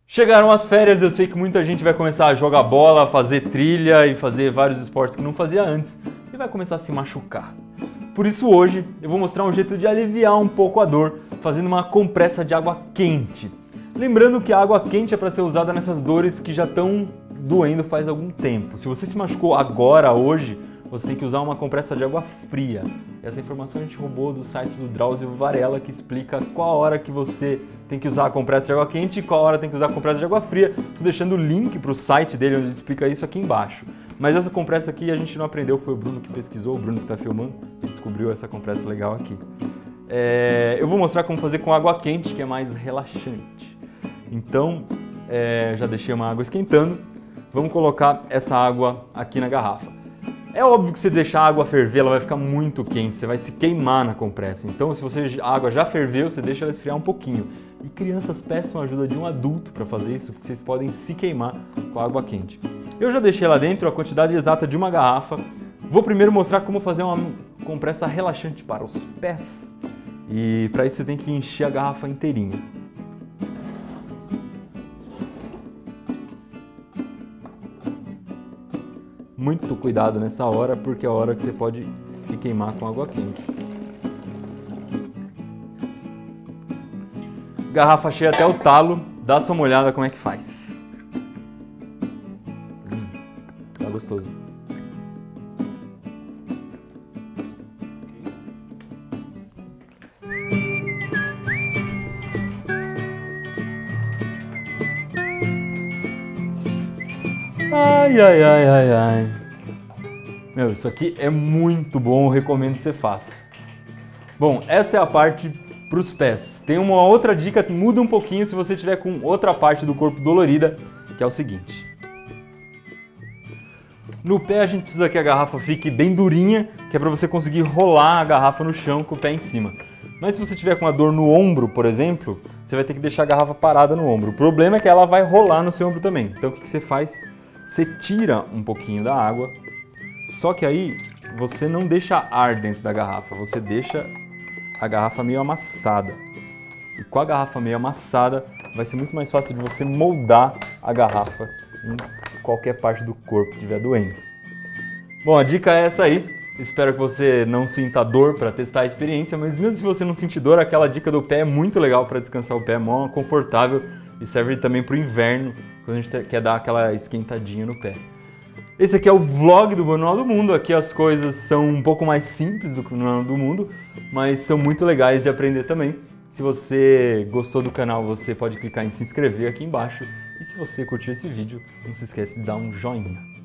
Chegaram as férias, eu sei que muita gente vai começar a jogar bola, fazer trilha e fazer vários esportes que não fazia antes e vai começar a se machucar. Por isso hoje eu vou mostrar um jeito de aliviar um pouco a dor fazendo uma compressa de água quente. Lembrando que a água quente é para ser usada nessas dores que já estão doendo faz algum tempo. Se você se machucou agora, hoje, você tem que usar uma compressa de água fria. Essa informação a gente roubou do site do Drauzio Varela, que explica qual hora que você tem que usar a compressa de água quente e qual hora tem que usar a compressa de água fria. Estou deixando o link para o site dele, onde ele explica isso aqui embaixo. Mas essa compressa aqui a gente não aprendeu, foi o Bruno que pesquisou, o Bruno que está filmando e descobriu essa compressa legal aqui. Eu vou mostrar como fazer com água quente, que é mais relaxante. Então, já deixei uma água esquentando. Vamos colocar essa água aqui na garrafa. É óbvio que se deixar a água ferver, ela vai ficar muito quente, você vai se queimar na compressa. Então, se a água já ferveu, você deixa ela esfriar um pouquinho. E crianças, peçam a ajuda de um adulto para fazer isso, porque vocês podem se queimar com a água quente. Eu já deixei lá dentro a quantidade exata de uma garrafa. Vou primeiro mostrar como fazer uma compressa relaxante para os pés. E para isso você tem que encher a garrafa inteirinha. Muito cuidado nessa hora, porque é a hora que você pode se queimar com água quente. Garrafa cheia até o talo, dá só uma olhada como é que faz. Tá gostoso. Ai, ai, ai, ai, ai. Meu, isso aqui é muito bom, eu recomendo que você faça. Bom, essa é a parte para os pés. Tem uma outra dica, muda um pouquinho se você tiver com outra parte do corpo dolorida, que é o seguinte. No pé a gente precisa que a garrafa fique bem durinha, que é para você conseguir rolar a garrafa no chão com o pé em cima. Mas se você tiver com uma dor no ombro, por exemplo, você vai ter que deixar a garrafa parada no ombro. O problema é que ela vai rolar no seu ombro também. Então o que você faz? Você tira um pouquinho da água, só que aí você não deixa ar dentro da garrafa, você deixa a garrafa meio amassada. E com a garrafa meio amassada, vai ser muito mais fácil de você moldar a garrafa em qualquer parte do corpo que estiver doendo. Bom, a dica é essa aí. Espero que você não sinta dor para testar a experiência, mas mesmo se você não sentir dor, aquela dica do pé é muito legal para descansar o pé, é mó confortável e serve também para o inverno, quando a gente quer dar aquela esquentadinha no pé. Esse aqui é o vlog do Manual do Mundo. Aqui as coisas são um pouco mais simples do que o Manual do Mundo, mas são muito legais de aprender também. Se você gostou do canal, você pode clicar em se inscrever aqui embaixo. E se você curtiu esse vídeo, não se esqueça de dar um joinha.